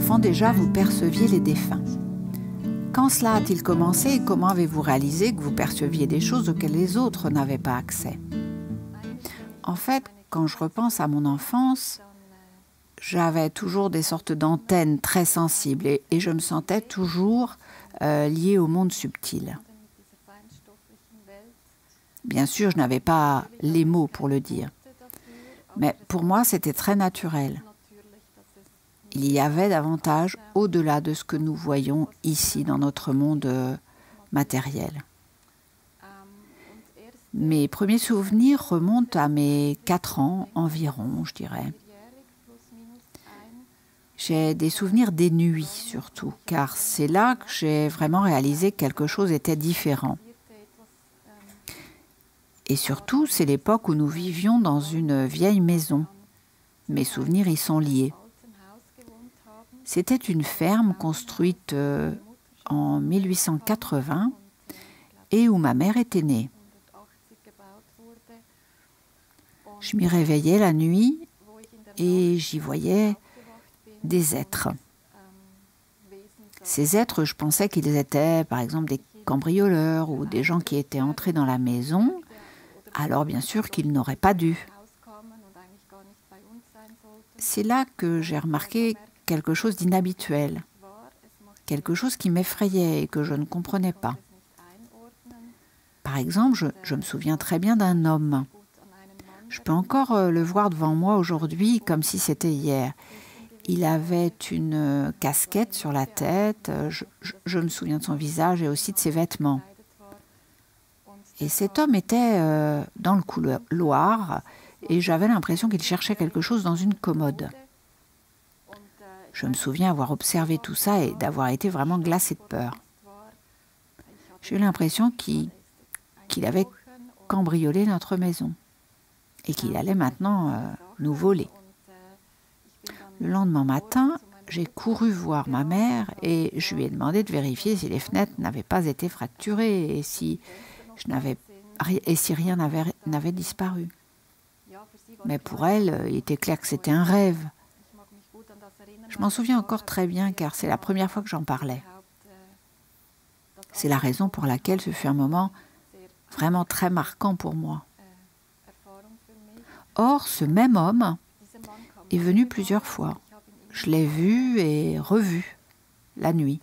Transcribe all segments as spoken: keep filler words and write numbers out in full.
enfant déjà, vous perceviez les défunts. Quand cela a-t-il commencé et comment avez-vous réalisé que vous perceviez des choses auxquelles les autres n'avaient pas accès? En fait, quand je repense à mon enfance, j'avais toujours des sortes d'antennes très sensibles et, et je me sentais toujours euh, liée au monde subtil. Bien sûr, je n'avais pas les mots pour le dire, mais pour moi, c'était très naturel. Il y avait davantage au-delà de ce que nous voyons ici dans notre monde euh, matériel. Mes premiers souvenirs remontent à mes quatre ans environ, je dirais. J'ai des souvenirs des nuits surtout, car c'est là que j'ai vraiment réalisé que quelque chose était différent. Et surtout, c'est l'époque où nous vivions dans une vieille maison. Mes souvenirs y sont liés. C'était une ferme construite euh, en mille huit cent quatre-vingts et où ma mère était née. Je m'y réveillais la nuit et j'y voyais des êtres. Ces êtres, je pensais qu'ils étaient par exemple des cambrioleurs ou des gens qui étaient entrés dans la maison, alors bien sûr qu'ils n'auraient pas dû. C'est là que j'ai remarqué quelque chose d'inhabituel, quelque chose qui m'effrayait et que je ne comprenais pas. Par exemple, je, je me souviens très bien d'un homme. Je peux encore le voir devant moi aujourd'hui comme si c'était hier. Il avait une casquette sur la tête, je, je, je me souviens de son visage et aussi de ses vêtements. Et cet homme était euh, dans le couloir et j'avais l'impression qu'il cherchait quelque chose dans une commode. Je me souviens avoir observé tout ça et d'avoir été vraiment glacée de peur. J'ai eu l'impression qu'il qu'il avait cambriolé notre maison et qu'il allait maintenant euh, nous voler. Le lendemain matin, j'ai couru voir ma mère et je lui ai demandé de vérifier si les fenêtres n'avaient pas été fracturées et si, je n'avais, et si rien n'avait, n'avait disparu. Mais pour elle, il était clair que c'était un rêve. Je m'en souviens encore très bien car c'est la première fois que j'en parlais. C'est la raison pour laquelle ce fut un moment vraiment très marquant pour moi. Or, ce même homme est venu plusieurs fois. Je l'ai vu et revu la nuit.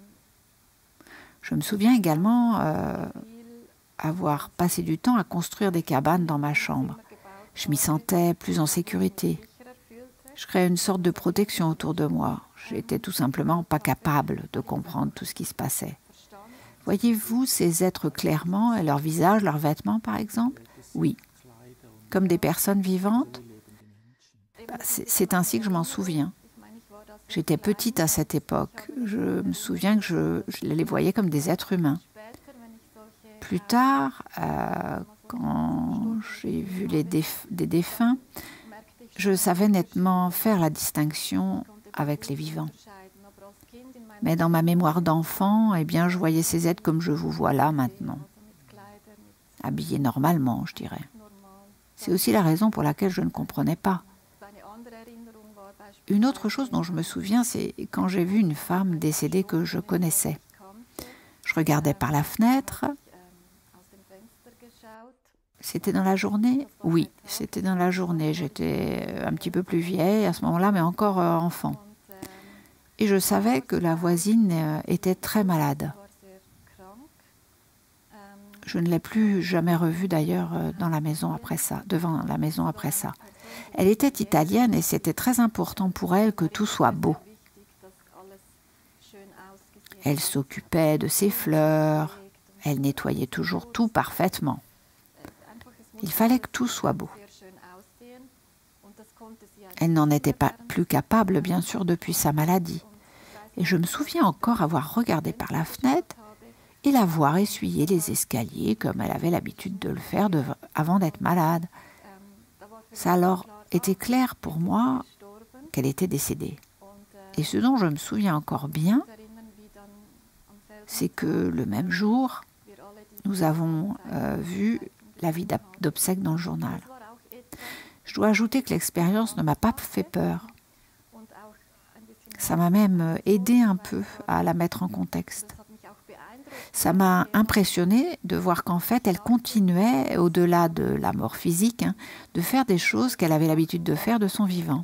Je me souviens également euh, avoir passé du temps à construire des cabanes dans ma chambre. Je m'y sentais plus en sécurité. Je créais une sorte de protection autour de moi. J'étais tout simplement pas capable de comprendre tout ce qui se passait. Voyez-vous ces êtres clairement, et leur visage, leurs vêtements par exemple? Oui. Comme des personnes vivantes? Bah, c'est ainsi que je m'en souviens. J'étais petite à cette époque. Je me souviens que je, je les voyais comme des êtres humains. Plus tard, euh, quand j'ai vu les déf des défunts, je savais nettement faire la distinction avec les vivants. Mais dans ma mémoire d'enfant, eh bien, je voyais ces êtres comme je vous vois là maintenant. Habillés normalement, je dirais. C'est aussi la raison pour laquelle je ne comprenais pas. Une autre chose dont je me souviens, c'est quand j'ai vu une femme décédée que je connaissais. Je regardais par la fenêtre. C'était dans la journée? Oui, c'était dans la journée. J'étais un petit peu plus vieille à ce moment-là, mais encore euh, enfant. Et je savais que la voisine euh, était très malade. Je ne l'ai plus jamais revue d'ailleurs euh, dans la maison après ça, devant la maison après ça. Elle était italienne et c'était très important pour elle que tout soit beau. Elle s'occupait de ses fleurs, elle nettoyait toujours tout parfaitement. Il fallait que tout soit beau. Elle n'en était pas plus capable, bien sûr, depuis sa maladie. Et je me souviens encore avoir regardé par la fenêtre et la voir essuyer les escaliers comme elle avait l'habitude de le faire de, avant d'être malade. Ça a alors été clair pour moi qu'elle était décédée. Et ce dont je me souviens encore bien, c'est que le même jour, nous avons euh, vu l'avis d'obsèques dans le journal. Je dois ajouter que l'expérience ne m'a pas fait peur. Ça m'a même aidé un peu à la mettre en contexte. Ça m'a impressionné de voir qu'en fait, elle continuait, au-delà de la mort physique, hein, de faire des choses qu'elle avait l'habitude de faire de son vivant.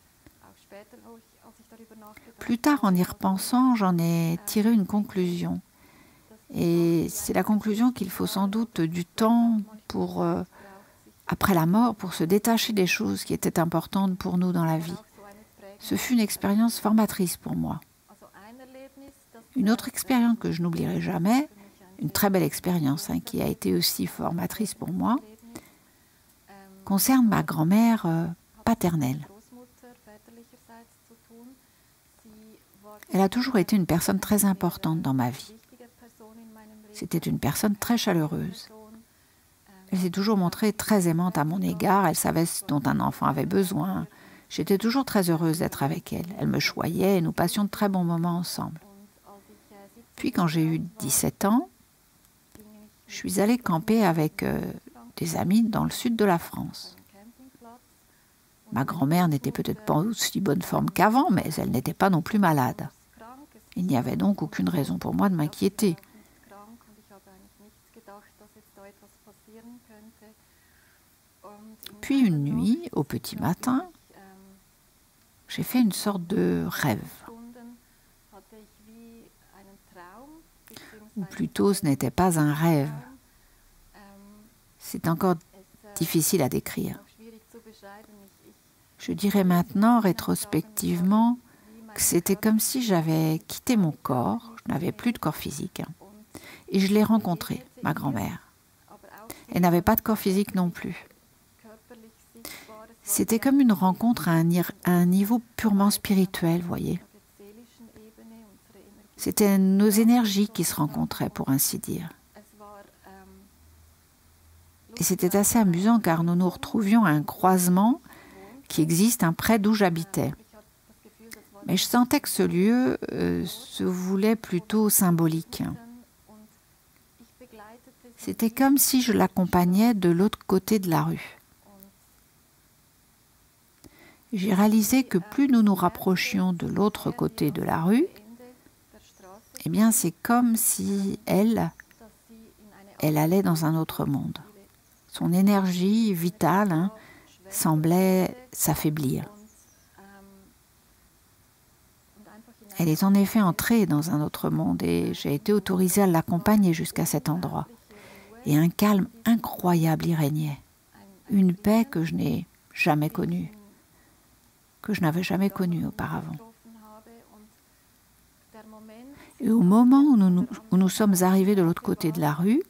Plus tard, en y repensant, j'en ai tiré une conclusion. Et c'est la conclusion qu'il faut sans doute du temps pour, euh, après la mort, pour se détacher des choses qui étaient importantes pour nous dans la vie. Ce fut une expérience formatrice pour moi. Une autre expérience que je n'oublierai jamais, une très belle expérience hein, qui a été aussi formatrice pour moi, concerne ma grand-mère euh, paternelle. Elle a toujours été une personne très importante dans ma vie. C'était une personne très chaleureuse. Elle s'est toujours montrée très aimante à mon égard. Elle savait ce dont un enfant avait besoin. J'étais toujours très heureuse d'être avec elle. Elle me choyait et nous passions de très bons moments ensemble. Puis quand j'ai eu dix-sept ans, je suis allée camper avec euh, des amis dans le sud de la France. Ma grand-mère n'était peut-être pas aussi bonne forme qu'avant, mais elle n'était pas non plus malade. Il n'y avait donc aucune raison pour moi de m'inquiéter. Puis une nuit, au petit matin, j'ai fait une sorte de rêve. Ou plutôt, ce n'était pas un rêve. C'est encore difficile à décrire. Je dirais maintenant, rétrospectivement, que c'était comme si j'avais quitté mon corps, je n'avais plus de corps physique, hein, et je l'ai rencontrée, ma grand-mère. Elle n'avait pas de corps physique non plus. C'était comme une rencontre à un, à un niveau purement spirituel, voyez. C'était nos énergies qui se rencontraient, pour ainsi dire. Et c'était assez amusant car nous nous retrouvions à un croisement qui existe hein, près d'où j'habitais. Mais je sentais que ce lieu euh, se voulait plutôt symbolique. C'était comme si je l'accompagnais de l'autre côté de la rue. J'ai réalisé que plus nous nous rapprochions de l'autre côté de la rue, eh bien c'est comme si elle, elle allait dans un autre monde. Son énergie vitale hein, semblait s'affaiblir. Elle est en effet entrée dans un autre monde et j'ai été autorisée à l'accompagner jusqu'à cet endroit. Et un calme incroyable y régnait. Une paix que je n'ai jamais connue, que je n'avais jamais connue auparavant. Et au moment où nous, où nous sommes arrivés de l'autre côté de la rue,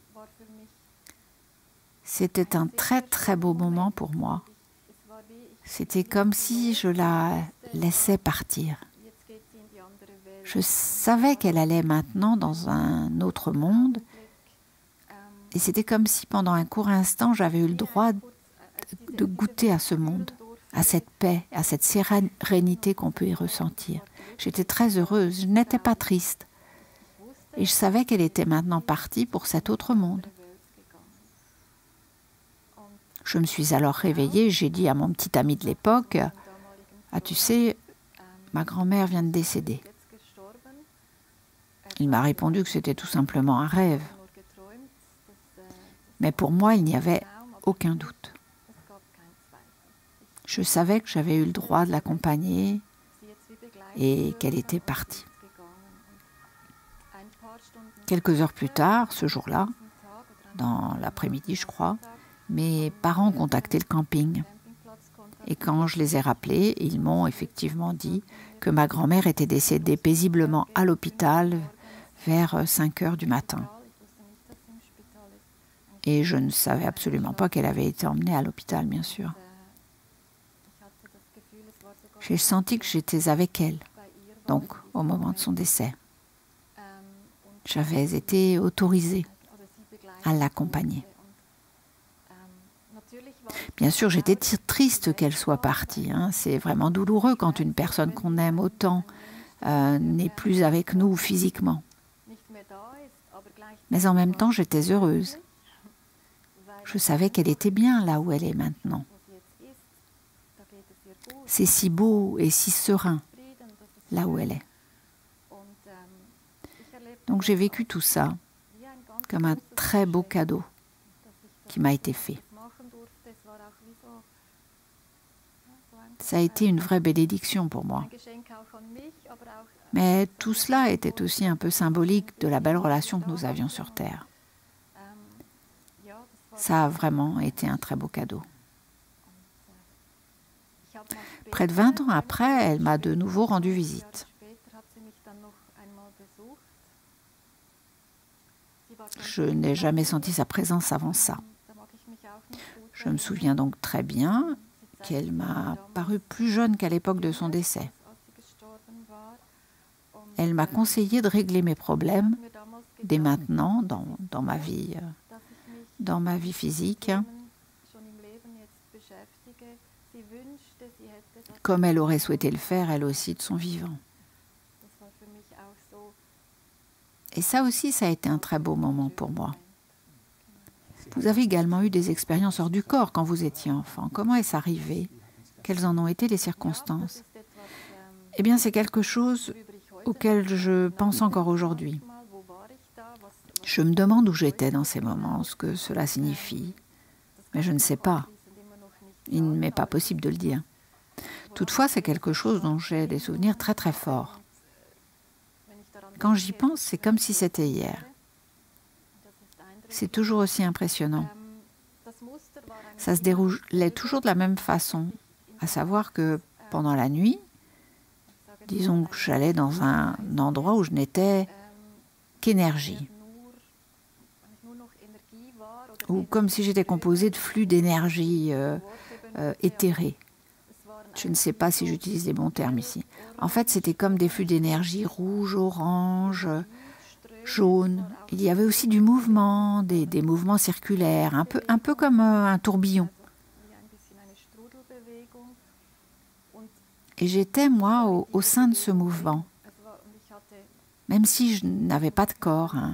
c'était un très très beau moment pour moi. C'était comme si je la laissais partir. Je savais qu'elle allait maintenant dans un autre monde et c'était comme si pendant un court instant j'avais eu le droit de goûter à ce monde, à cette paix, à cette sérénité qu'on peut y ressentir. J'étais très heureuse, je n'étais pas triste et je savais qu'elle était maintenant partie pour cet autre monde. Je me suis alors réveillée, j'ai dit à mon petit ami de l'époque, « Ah, tu sais, ma grand-mère vient de décéder. » Il m'a répondu que c'était tout simplement un rêve. Mais pour moi, il n'y avait aucun doute. Je savais que j'avais eu le droit de l'accompagner et qu'elle était partie. Quelques heures plus tard, ce jour-là, dans l'après-midi, je crois, mes parents ont contacté le camping. Et quand je les ai rappelés, ils m'ont effectivement dit que ma grand-mère était décédée paisiblement à l'hôpital vers cinq heures du matin. Et je ne savais absolument pas qu'elle avait été emmenée à l'hôpital, bien sûr. J'ai senti que j'étais avec elle, donc au moment de son décès. J'avais été autorisée à l'accompagner. Bien sûr, j'étais triste qu'elle soit partie. Hein. C'est vraiment douloureux quand une personne qu'on aime autant euh, n'est plus avec nous physiquement. Mais en même temps, j'étais heureuse. Je savais qu'elle était bien là où elle est maintenant. C'est si beau et si serein. là où elle est. Donc j'ai vécu tout ça comme un très beau cadeau qui m'a été fait. Ça a été une vraie bénédiction pour moi. Mais tout cela était aussi un peu symbolique de la belle relation que nous avions sur Terre. Ça a vraiment été un très beau cadeau. Près de vingt ans après, elle m'a de nouveau rendu visite. Je n'ai jamais senti sa présence avant ça. Je me souviens donc très bien qu'elle m'a paru plus jeune qu'à l'époque de son décès. Elle m'a conseillé de régler mes problèmes dès maintenant dans, dans ma vie, dans ma vie physique, comme elle aurait souhaité le faire, elle aussi, de son vivant. Et ça aussi, ça a été un très beau moment pour moi. Vous avez également eu des expériences hors du corps quand vous étiez enfant. Comment est-ce arrivé? Quelles en ont été les circonstances? Eh bien, c'est quelque chose auquel je pense encore aujourd'hui. Je me demande où j'étais dans ces moments, ce que cela signifie. Mais je ne sais pas. Il ne m'est pas possible de le dire. Toutefois, c'est quelque chose dont j'ai des souvenirs très très forts. Quand j'y pense, c'est comme si c'était hier. C'est toujours aussi impressionnant. Ça se déroulait toujours de la même façon, à savoir que pendant la nuit, disons que j'allais dans un endroit où je n'étais qu'énergie, ou comme si j'étais composée de flux d'énergie euh, euh, éthérés. Je ne sais pas si j'utilise les bons termes ici. En fait, c'était comme des flux d'énergie rouge, orange, jaune. Il y avait aussi du mouvement, des, des mouvements circulaires, un peu, un peu comme euh, un tourbillon. Et j'étais, moi, au, au sein de ce mouvement, même si je n'avais pas de corps. Hein.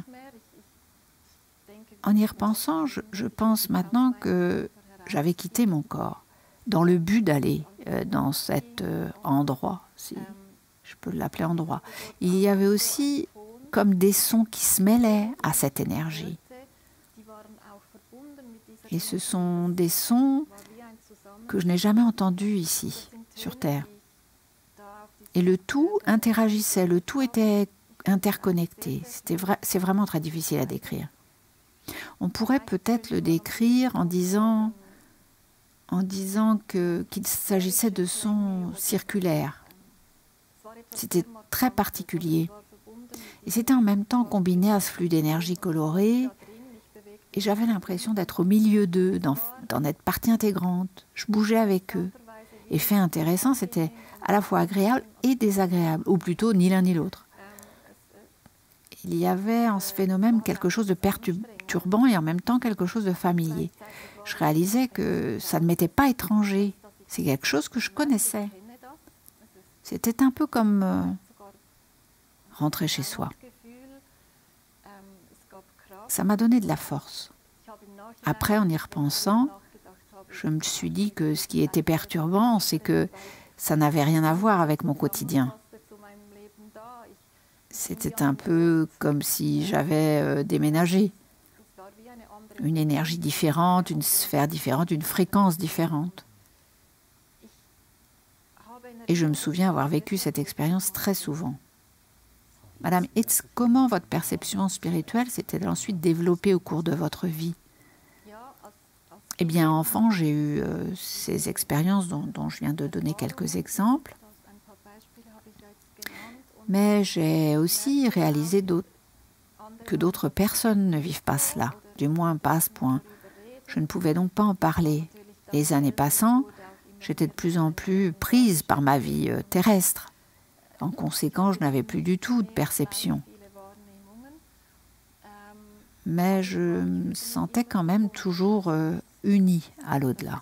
En y repensant, je, je pense maintenant que j'avais quitté mon corps, dans le but d'aller euh, dans cet euh, endroit, si je peux l'appeler endroit. Il y avait aussi comme des sons qui se mêlaient à cette énergie. Et ce sont des sons que je n'ai jamais entendus ici, sur Terre. Et le tout interagissait, le tout était interconnecté. C'était vra- c'est vraiment très difficile à décrire. On pourrait peut-être le décrire en disant, en disant que, qu'il s'agissait de sons circulaires. C'était très particulier. Et c'était en même temps combiné à ce flux d'énergie colorée. Et j'avais l'impression d'être au milieu d'eux, d'en, d'en être partie intégrante. Je bougeais avec eux. Et fait intéressant, c'était à la fois agréable et désagréable, ou plutôt ni l'un ni l'autre. Il y avait en ce phénomène quelque chose de perturbant et en même temps quelque chose de familier. Je réalisais que ça ne m'était pas étranger. C'est quelque chose que je connaissais. C'était un peu comme euh, rentrer chez soi. Ça m'a donné de la force. Après, en y repensant, je me suis dit que ce qui était perturbant, c'est que ça n'avait rien à voir avec mon quotidien. C'était un peu comme si j'avais euh, déménagé. Une énergie différente, une sphère différente, une fréquence différente. Et je me souviens avoir vécu cette expérience très souvent. Madame Hitz, comment votre perception spirituelle s'est-elle ensuite développée au cours de votre vie? Eh bien, enfant, j'ai eu euh, ces expériences dont, dont je viens de donner quelques exemples. Mais j'ai aussi réalisé d'autres, que d'autres personnes ne vivent pas cela, du moins pas à ce point. Je ne pouvais donc pas en parler. Les années passant, j'étais de plus en plus prise par ma vie euh, terrestre. En conséquence, je n'avais plus du tout de perception. Mais je me sentais quand même toujours euh, unie à l'au-delà.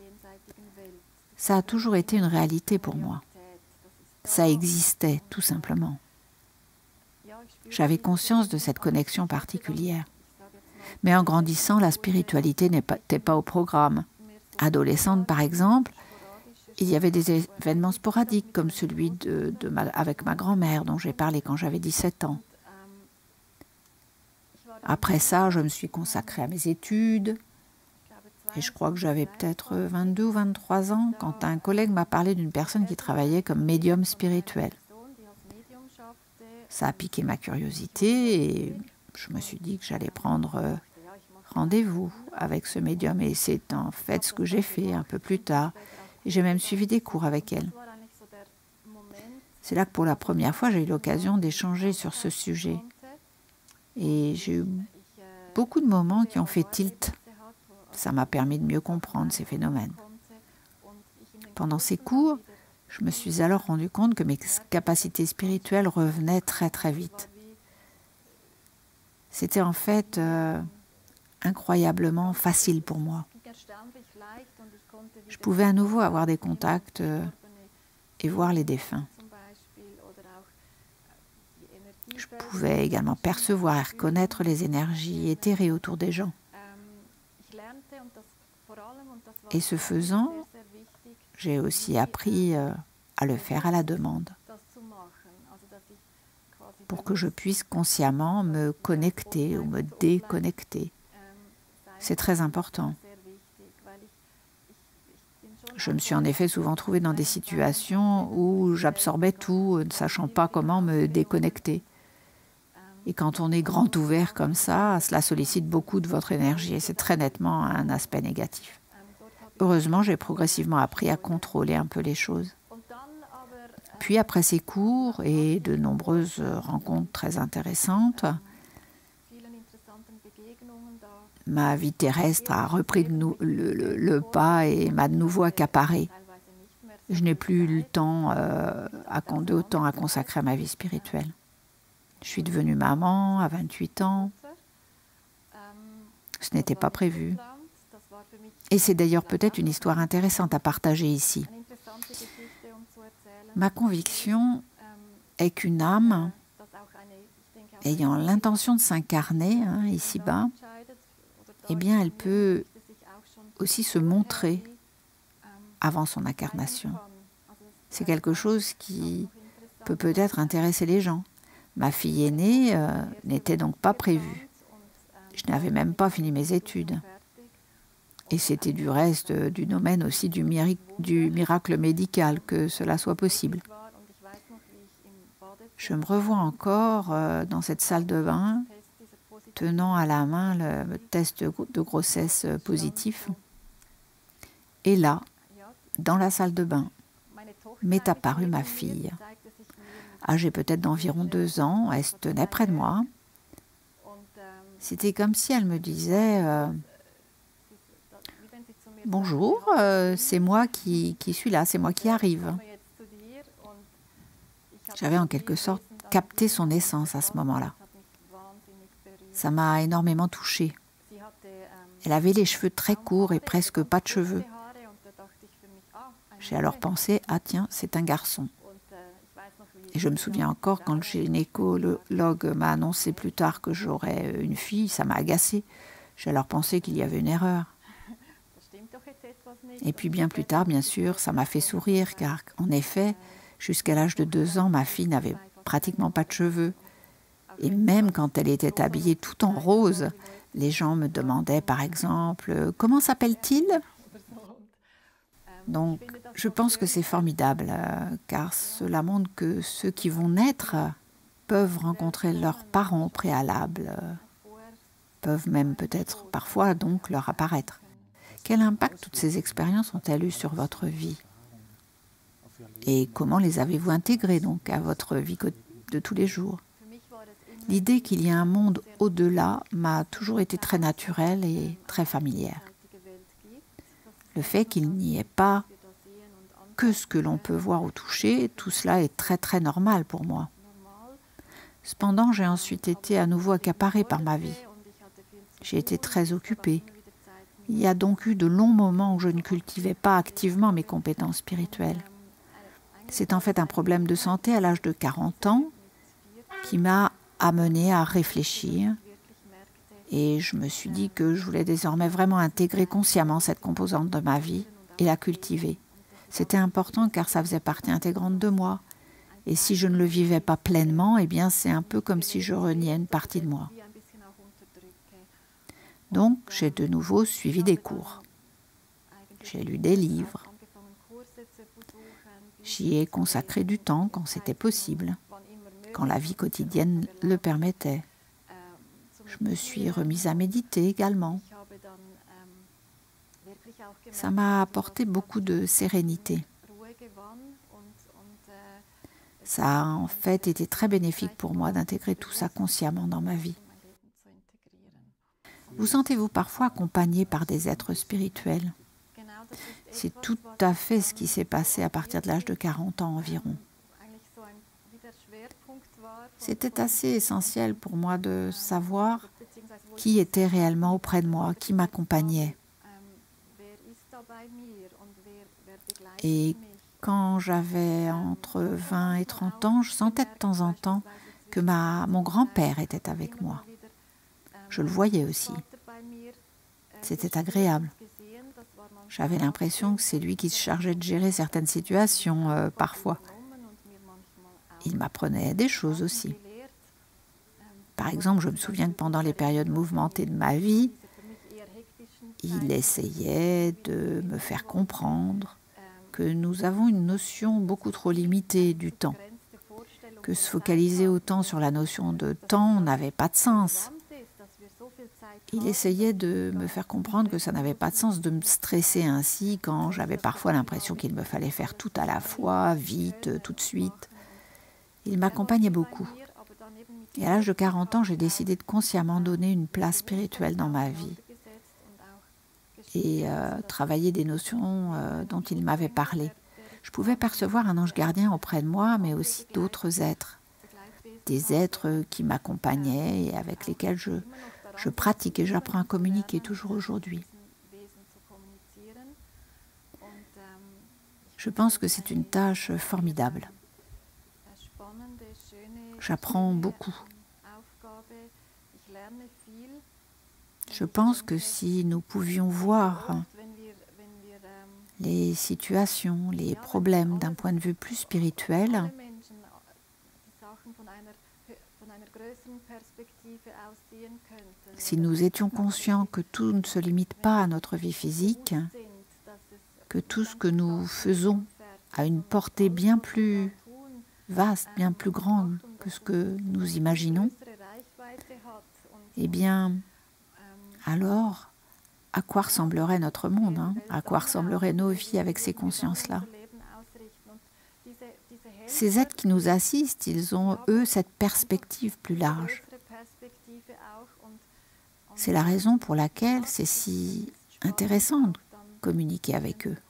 Ça a toujours été une réalité pour moi. Ça existait, tout simplement. J'avais conscience de cette connexion particulière. Mais en grandissant, la spiritualité n'était pas, pas au programme. Adolescente, par exemple, Il y avait des événements sporadiques comme celui de, de ma, avec ma grand-mère dont j'ai parlé quand j'avais dix-sept ans. Après ça, je me suis consacrée à mes études et je crois que j'avais peut-être vingt-deux ou vingt-trois ans quand un collègue m'a parlé d'une personne qui travaillait comme médium spirituel. Ça a piqué ma curiosité et je me suis dit que j'allais prendre rendez-vous avec ce médium et c'est en fait ce que j'ai fait un peu plus tard. Et j'ai même suivi des cours avec elle. C'est là que pour la première fois, j'ai eu l'occasion d'échanger sur ce sujet. Et j'ai eu beaucoup de moments qui ont fait tilt. Ça m'a permis de mieux comprendre ces phénomènes. Pendant ces cours, je me suis alors rendu compte que mes capacités spirituelles revenaient très très vite. C'était en fait euh, incroyablement facile pour moi. Je pouvais à nouveau avoir des contacts euh, et voir les défunts. Je pouvais également percevoir et reconnaître les énergies éthérées autour des gens. Et ce faisant, j'ai aussi appris euh, à le faire à la demande, pour que je puisse consciemment me connecter ou me déconnecter. C'est très important. Je me suis en effet souvent trouvée dans des situations où j'absorbais tout, ne sachant pas comment me déconnecter. Et quand on est grand ouvert comme ça, cela sollicite beaucoup de votre énergie et c'est très nettement un aspect négatif. Heureusement, j'ai progressivement appris à contrôler un peu les choses. Puis après ces cours et de nombreuses rencontres très intéressantes, ma vie terrestre a repris de nou le, le, le pas et m'a de nouveau accaparée. Je n'ai plus eu le temps, euh, à, de temps à consacrer à ma vie spirituelle. Je suis devenue maman à vingt-huit ans. Ce n'était pas prévu. Et c'est d'ailleurs peut-être une histoire intéressante à partager ici. Ma conviction est qu'une âme ayant l'intention de s'incarner hein, ici-bas, eh bien, elle peut aussi se montrer avant son incarnation. C'est quelque chose qui peut peut-être intéresser les gens. Ma fille aînée euh, n'était donc pas prévue. Je n'avais même pas fini mes études. Et c'était du reste euh, du domaine aussi du, miri du miracle médical que cela soit possible. Je me revois encore euh, dans cette salle de bain, tenant à la main le test de grossesse positif. Et là, dans la salle de bain, m'est apparue ma fille. Âgée peut-être d'environ deux ans, elle se tenait près de moi. C'était comme si elle me disait euh, « Bonjour, euh, c'est moi qui, qui suis là, c'est moi qui arrive ». J'avais en quelque sorte capté son essence à ce moment-là. Ça m'a énormément touchée. Elle avait les cheveux très courts et presque pas de cheveux. J'ai alors pensé, ah tiens, c'est un garçon. Et je me souviens encore quand le gynécologue m'a annoncé plus tard que j'aurais une fille, ça m'a agacée. J'ai alors pensé qu'il y avait une erreur. Et puis bien plus tard, bien sûr, ça m'a fait sourire, car en effet, jusqu'à l'âge de deux ans, ma fille n'avait pratiquement pas de cheveux. Et même quand elle était habillée tout en rose, les gens me demandaient par exemple « Comment s'appelle-t-il » Donc, je pense que c'est formidable, euh, car cela montre que ceux qui vont naître peuvent rencontrer leurs parents au préalable, euh, peuvent même peut-être parfois donc leur apparaître. Quel impact toutes ces expériences ont-elles eu sur votre vie? Et comment les avez-vous intégrées donc à votre vie de tous les jours? L'idée qu'il y a un monde au-delà m'a toujours été très naturelle et très familière. Le fait qu'il n'y ait pas que ce que l'on peut voir ou toucher, tout cela est très très normal pour moi. Cependant, j'ai ensuite été à nouveau accaparée par ma vie. J'ai été très occupée. Il y a donc eu de longs moments où je ne cultivais pas activement mes compétences spirituelles. C'est en fait un problème de santé à l'âge de quarante ans qui m'a amenée à réfléchir. Et je me suis dit que je voulais désormais vraiment intégrer consciemment cette composante de ma vie et la cultiver. C'était important car ça faisait partie intégrante de moi. Et si je ne le vivais pas pleinement, eh bien c'est un peu comme si je reniais une partie de moi. Donc j'ai de nouveau suivi des cours. J'ai lu des livres. J'y ai consacré du temps quand c'était possible, quand la vie quotidienne le permettait. Je me suis remise à méditer également. Ça m'a apporté beaucoup de sérénité. Ça a en fait été très bénéfique pour moi d'intégrer tout ça consciemment dans ma vie. Vous sentez-vous parfois accompagné par des êtres spirituels? C'est tout à fait ce qui s'est passé à partir de l'âge de quarante ans environ. C'était assez essentiel pour moi de savoir qui était réellement auprès de moi, qui m'accompagnait. Et quand j'avais entre vingt et trente ans, je sentais de temps en temps que ma, mon grand-père était avec moi. Je le voyais aussi. C'était agréable. J'avais l'impression que c'est lui qui se chargeait de gérer certaines situations, euh, parfois. Il m'apprenait des choses aussi. Par exemple, je me souviens que pendant les périodes mouvementées de ma vie, il essayait de me faire comprendre que nous avons une notion beaucoup trop limitée du temps, que se focaliser autant sur la notion de temps n'avait pas de sens. Il essayait de me faire comprendre que ça n'avait pas de sens de me stresser ainsi quand j'avais parfois l'impression qu'il me fallait faire tout à la fois, vite, tout de suite. Il m'accompagnait beaucoup. Et à l'âge de quarante ans, j'ai décidé de consciemment donner une place spirituelle dans ma vie et euh, travailler des notions euh, dont il m'avait parlé. Je pouvais percevoir un ange gardien auprès de moi, mais aussi d'autres êtres. Des êtres qui m'accompagnaient et avec lesquels je, je pratique et j'apprends à communiquer toujours aujourd'hui. Je pense que c'est une tâche formidable. J'apprends beaucoup. Je pense que si nous pouvions voir les situations, les problèmes d'un point de vue plus spirituel, si nous étions conscients que tout ne se limite pas à notre vie physique, que tout ce que nous faisons a une portée bien plus vaste, bien plus grande que ce que nous imaginons, eh bien, alors, à quoi ressemblerait notre monde, hein? À quoi ressembleraient nos vies avec ces consciences-là? Ces êtres qui nous assistent, ils ont, eux, cette perspective plus large. C'est la raison pour laquelle c'est si intéressant de communiquer avec eux.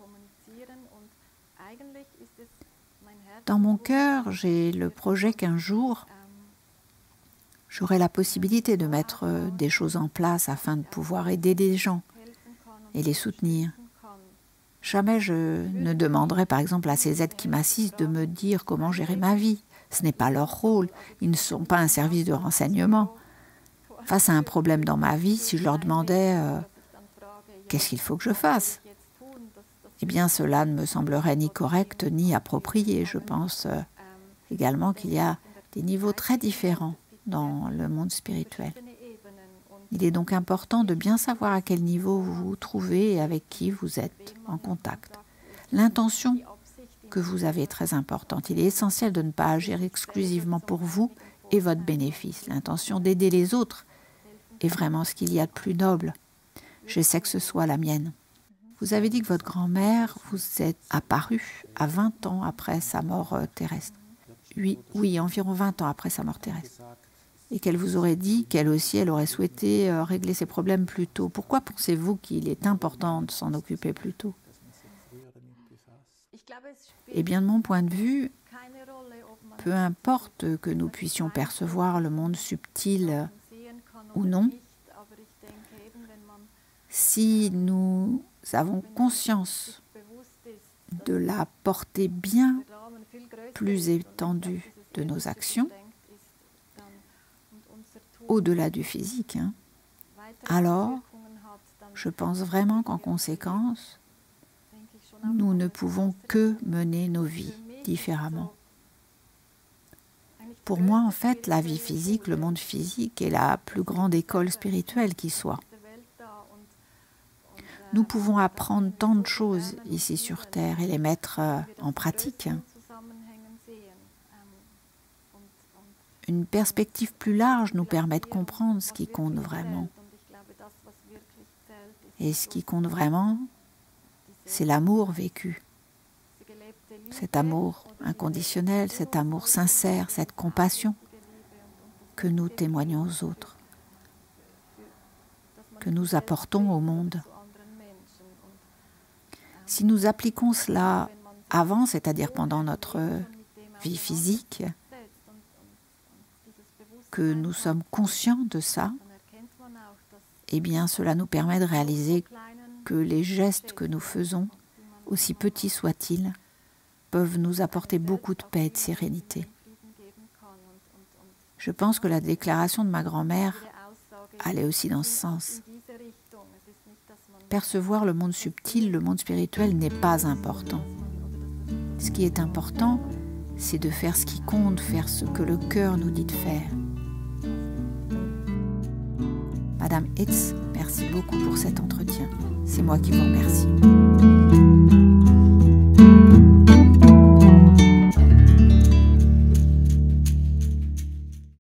Dans mon cœur, j'ai le projet qu'un jour, j'aurai la possibilité de mettre des choses en place afin de pouvoir aider des gens et les soutenir. Jamais je ne demanderai par exemple à ces êtres qui m'assistent de me dire comment gérer ma vie. Ce n'est pas leur rôle, ils ne sont pas un service de renseignement. Face à un problème dans ma vie, si je leur demandais euh, qu'est-ce qu'il faut que je fasse, eh bien cela ne me semblerait ni correct ni approprié. Je pense euh, également qu'il y a des niveaux très différents dans le monde spirituel. Il est donc important de bien savoir à quel niveau vous vous trouvez et avec qui vous êtes en contact. L'intention que vous avez est très importante. Il est essentiel de ne pas agir exclusivement pour vous et votre bénéfice. L'intention d'aider les autres est vraiment ce qu'il y a de plus noble. J'essaie que ce soit la mienne. Vous avez dit que votre grand-mère vous est apparue à vingt ans après sa mort terrestre. Oui, oui, environ vingt ans après sa mort terrestre. Et qu'elle vous aurait dit qu'elle aussi, elle aurait souhaité euh, régler ses problèmes plus tôt. Pourquoi pensez-vous qu'il est important de s'en occuper plus tôt? Eh bien, de mon point de vue, peu importe que nous puissions percevoir le monde subtil ou non, si nous avons conscience de la portée bien plus étendue de nos actions, au-delà du physique, hein, alors je pense vraiment qu'en conséquence, nous ne pouvons que mener nos vies différemment. Pour moi, en fait, la vie physique, le monde physique est la plus grande école spirituelle qui soit. Nous pouvons apprendre tant de choses ici sur Terre et les mettre en pratique. Une perspective plus large nous permet de comprendre ce qui compte vraiment. Et ce qui compte vraiment, c'est l'amour vécu. Cet amour inconditionnel, cet amour sincère, cette compassion que nous témoignons aux autres, que nous apportons au monde. Si nous appliquons cela avant, c'est-à-dire pendant notre vie physique, que nous sommes conscients de ça, eh bien cela nous permet de réaliser que les gestes que nous faisons, aussi petits soient-ils, peuvent nous apporter beaucoup de paix et de sérénité. Je pense que la déclaration de ma grand-mère allait aussi dans ce sens. Percevoir le monde subtil, le monde spirituel n'est pas important. Ce qui est important, c'est de faire ce qui compte, faire ce que le cœur nous dit de faire. Madame Hitz, merci beaucoup pour cet entretien. C'est moi qui vous remercie.